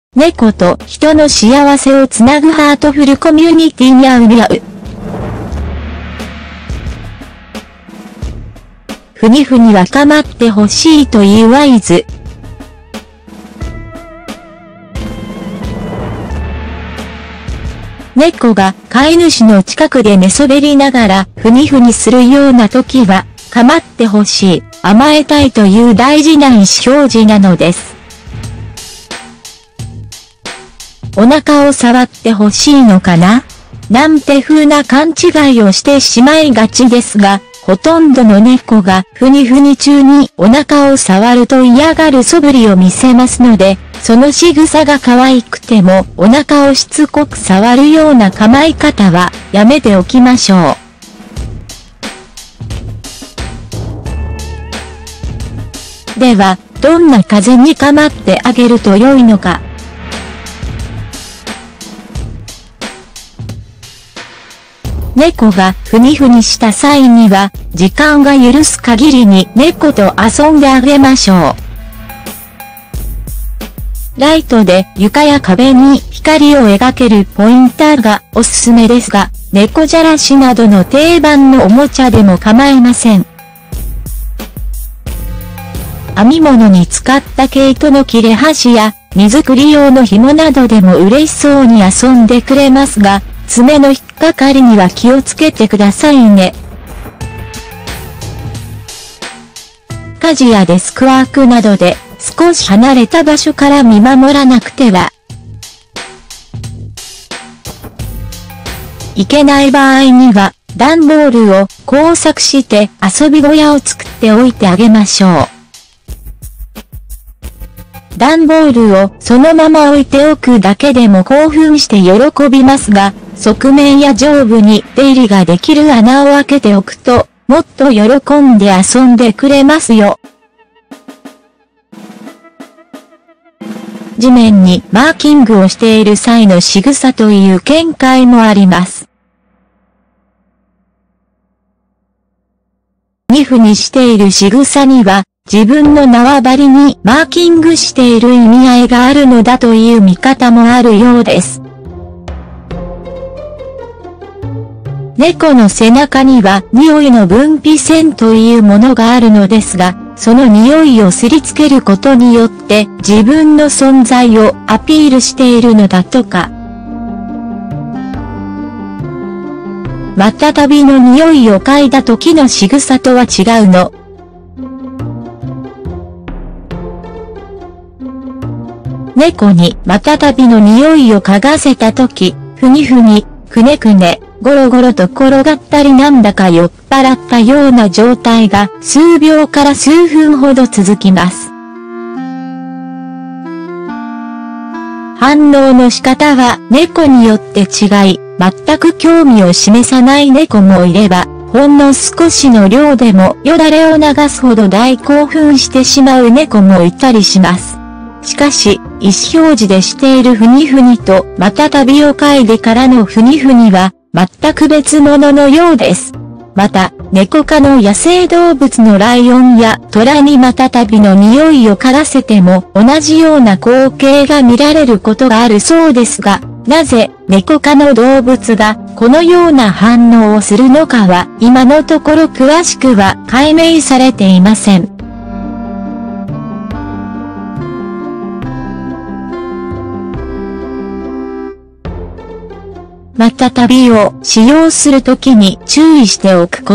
猫と人の幸せをつなぐハートフルコミュニティにゃうにゃう。ふにふには構ってほしいという合図。猫が飼い主の近くで寝そべりながらふにふにするような時は、構ってほしい、甘えたいという大事な意思表示なのです。お腹を触ってほしいのかななんて風な勘違いをしてしまいがちですが、ほとんどの猫がふにふに中にお腹を触ると嫌がる素振りを見せますので、その仕草が可愛くてもお腹をしつこく触るような構い方はやめておきましょう。では、どんな風に構ってあげると良いのか。猫がふにふにした際には、時間が許す限りに猫と遊んであげましょう。ライトで床や壁に光を描けるポインターがおすすめですが、猫じゃらしなどの定番のおもちゃでも構いません。編み物に使った毛糸の切れ端や、荷造り用の紐などでも嬉しそうに遊んでくれますが、爪の引っかかりには気をつけてくださいね。家事やデスクワークなどで少し離れた場所から見守らなくてはいけない場合には、段ボールを工作して遊び小屋を作っておいてあげましょう。段ボールをそのまま置いておくだけでも興奮して喜びますが、側面や上部に出入りができる穴を開けておくと、もっと喜んで遊んでくれますよ。地面にマーキングをしている際の仕草という見解もあります。ふにふにしている仕草には、自分の縄張りにマーキングしている意味合いがあるのだという見方もあるようです。猫の背中には匂いの分泌腺というものがあるのですが、その匂いをすりつけることによって自分の存在をアピールしているのだとか。またたびの匂いを嗅いだ時の仕草とは違うの。猫にまたたびの匂いを嗅がせたとき、ふにふに、くねくね、ゴロゴロと転がったりなんだか酔っ払ったような状態が数秒から数分ほど続きます。反応の仕方は猫によって違い、全く興味を示さない猫もいれば、ほんの少しの量でもよだれを流すほど大興奮してしまう猫もいたりします。しかし、意思表示でしているふにふにとまたたびを嗅いでからのふにふには全く別物のようです。また、猫科の野生動物のライオンやトラにまたたびの匂いを嗅がせても同じような光景が見られることがあるそうですが、なぜ猫科の動物がこのような反応をするのかは今のところ詳しくは解明されていません。またたびを使用するときに注意しておくこと。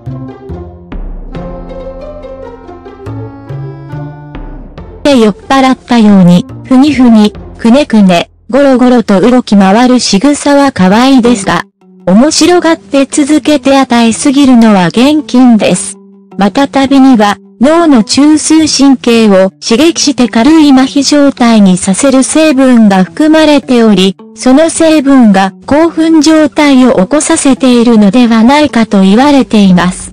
で酔っ払ったように、ふにふに、くねくね、ゴロゴロと動き回る仕草は可愛いですが、面白がって続けて与えすぎるのは厳禁です。またたびには、脳の中枢神経を刺激して軽い麻痺状態にさせる成分が含まれており、その成分が興奮状態を起こさせているのではないかと言われています。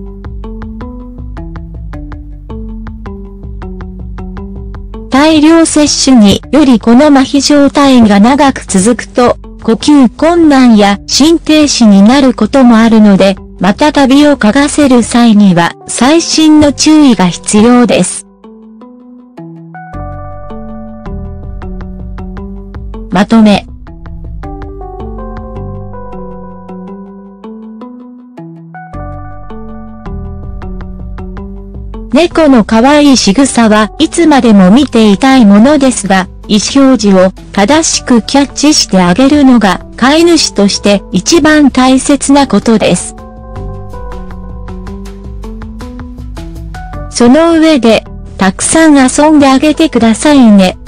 大量摂取によりこの麻痺状態が長く続くと、呼吸困難や心停止になることもあるので、またたびを嗅がせる際には細心の注意が必要です。 まとめ。猫の可愛い仕草はいつまでも見ていたいものですが、意思表示を正しくキャッチしてあげるのが飼い主として一番大切なことです。その上で、たくさん遊んであげてくださいね。